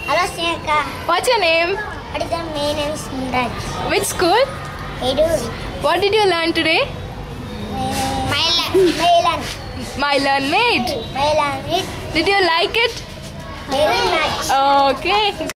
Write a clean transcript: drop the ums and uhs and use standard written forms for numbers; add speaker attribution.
Speaker 1: Hello, Sneha.
Speaker 2: What's your name?
Speaker 1: What is your my name is Munraj.
Speaker 2: Which school?
Speaker 1: Edur.
Speaker 2: What did you learn today?
Speaker 1: Mailan.
Speaker 2: My learn made.
Speaker 1: Mailan.
Speaker 2: Did you like it?
Speaker 1: Very much.
Speaker 2: Okay.